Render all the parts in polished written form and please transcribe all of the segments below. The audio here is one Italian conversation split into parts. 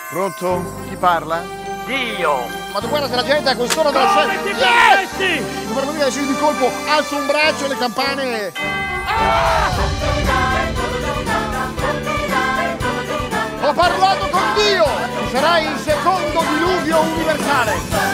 Pronto? Chi parla? Dio! Ma tu guarda che la gente a quest'ora della sera... Non per venire adesso io di colpo alzo un braccio e le campane... Ho parlato con Dio! Ci sarà il secondo diluvio universale!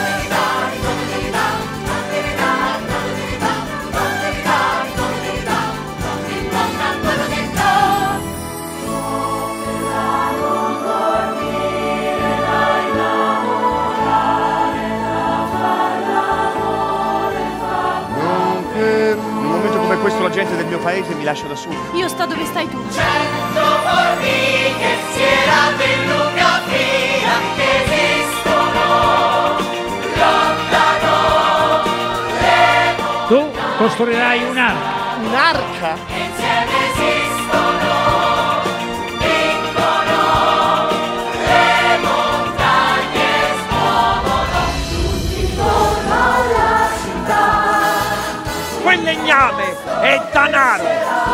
Questo la gente del mio paese mi lascia da solo. Io sto dove stai tu. 100 formiche si era in lunga fila che esistono, lottano, Tu costruirai un'arca. Un'arca? insieme esistono, vincono, le montagne smuovono, tutti intorno alla città. Quel legname è danaro.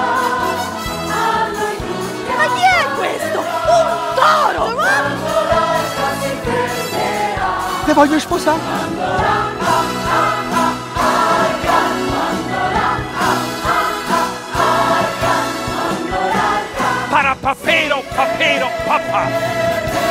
Ma chi è questo? Un toro! Te voglio sposare. Parapapero, papero, papà.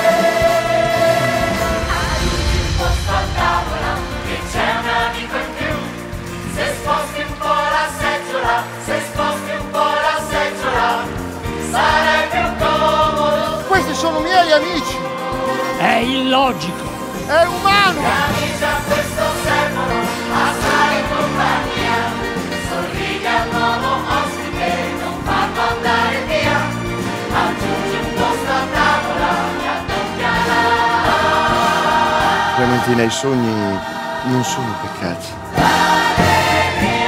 Questi sono miei amici. È illogico. È umano. Amici a questo servono a stare in compagnia, sorridi al nuovo ospite, non farlo andare via, aggiungi un posto a tavola e addoppiala. Clementina, i sogni non sono peccati.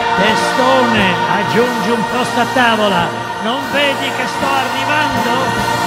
Testone, aggiungi un posto a tavola. Non vedi che sto arrivando?